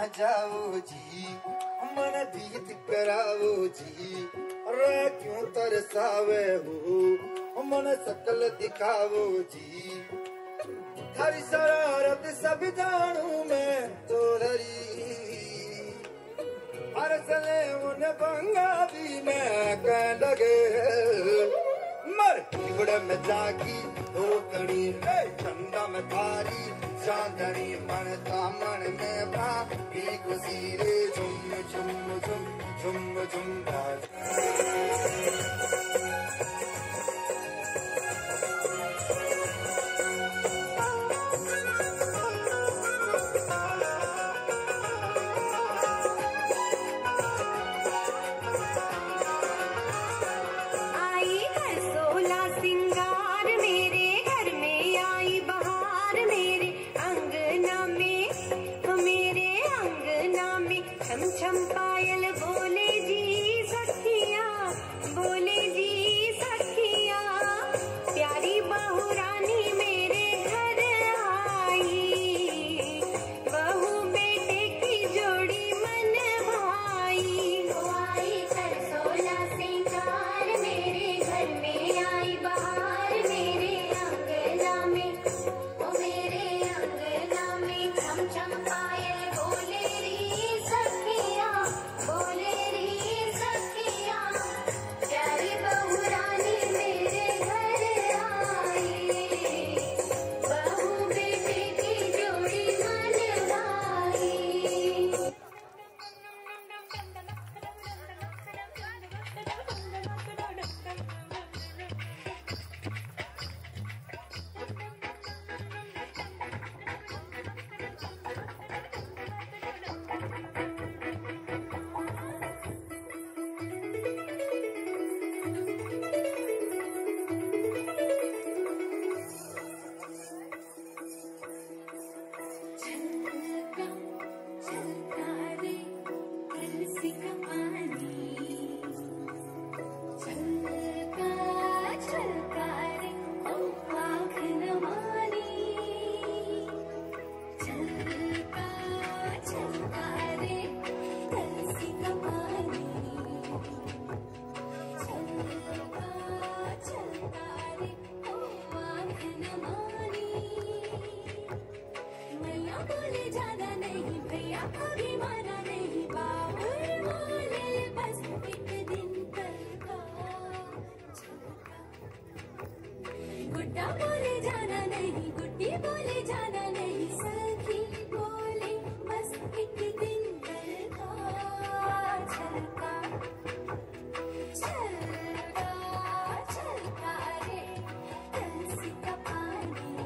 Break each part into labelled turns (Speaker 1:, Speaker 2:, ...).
Speaker 1: जाओ जी, मन जीत करावो जी, अरे क्यों तरसावे हो, मन शकल दिखावो जी। थारी शरारत सब जानू मैं तो धरी, हर चले उन बंगा भी मैं कह लगे, मर गुड़ में जागी दो कड़ी चंदा में थारी चांदनी मन दामन में भागी खुशी रे झुम झुम झुम झुम झुम।
Speaker 2: छम पायल बोले जी सखिया, बोले जी सखिया, प्यारी बहू रानी मेरे घर आई, बहू बेटे की जोड़ी मन भाई। आई कर 16 सिंगार मेरे घर में आई बहार, मेरे अंगना में ओ मेरे अंगना में छम छम पायल बोले गुड्डा बोले जाना नहीं, गुड्डी बोले जाना नहीं, सखी बोले बस एक दिन करता छलका छलका छलका रे तुलसी का पानी,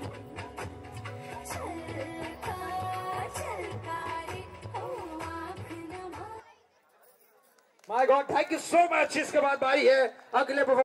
Speaker 2: छलका छलका रे ओ आँख नमा।
Speaker 3: My god, thank you so much. इसके बाद भाई है अगले